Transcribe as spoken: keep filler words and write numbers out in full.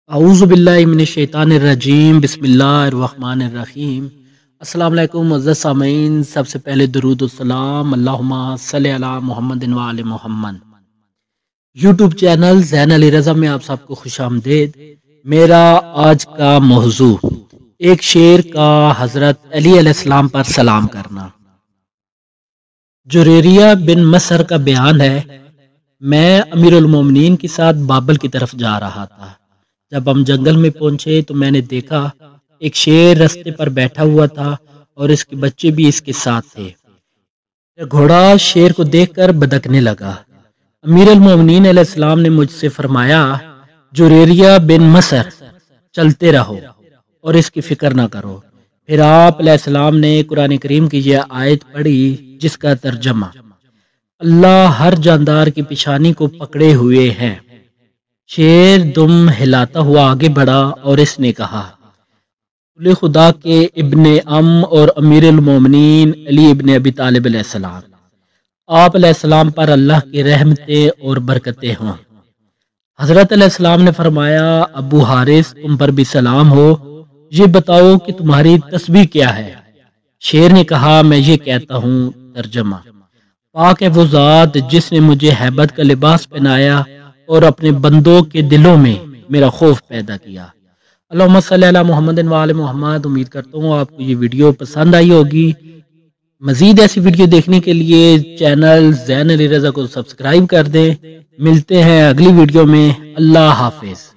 اعوذ باللہ من الشیطان الرجیم، بسم اللہ الرحمن الرحیم۔ السلام علیکم معزز سامعین، سب سے پہلے درود السلام، اللہم صلی علی محمد و آل محمد۔ یوٹیوب چینل زین علی رضا میں آپ سب کو خوش آمدید۔ میرا آج کا موضوع ایک شعر کا حضرت علی علیہ السلام پر سلام کرنا۔ جریریہ بن مصر کا بیان ہے، میں امیر المومنین کے ساتھ بابل کی طرف جا رہا تھا۔ جب ہم جنگل میں پہنچے تو میں نے دیکھا ایک شیر رستے پر بیٹھا ہوا تھا اور اس کے بچے بھی اس کے ساتھ تھے۔ گھوڑا شیر کو دیکھ کر بدکنے لگا۔ امیر المومنین علیہ السلام نے مجھ سے فرمایا، جریریہ بن مصر، چلتے رہو اور اس کی فکر نہ کرو۔ پھر آپ علیہ السلام نے قرآن کریم کی یہ آیت پڑھی جس کا ترجمہ، اللہ ہر جاندار کی پیشانی کو پکڑے ہوئے ہے۔ شیر دم ہلاتا ہوا آگے بڑھا اور اس نے کہا، رسول خدا کے ابن ام اور امیر المومنین علی ابن ابی طالب علیہ السلام، آپ علیہ السلام پر اللہ کی رحمتیں اور برکتیں ہوں۔ حضرت علیہ السلام نے فرمایا، ابو حارث، تم پر بھی سلام ہو، یہ بتاؤ کہ تمہاری تسبیح کیا ہے؟ شیر نے کہا، میں یہ کہتا ہوں۔ ترجمہ، پاک ہے وہ ذات جس نے مجھے ہیبت کا لباس پہنایا اور اپنے بندوں کے دلوں میں میرا خوف پیدا کیا۔ اللہم صلی علی محمد و آل محمد۔ امید کرتا ہوں آپ کو یہ ویڈیو پسند آئی ہوگی۔ مزید ایسی ویڈیو دیکھنے کے لیے چینل زین علی رضا کو سبسکرائب کر دیں۔ ملتے ہیں اگلی ویڈیو میں۔ اللہ حافظ۔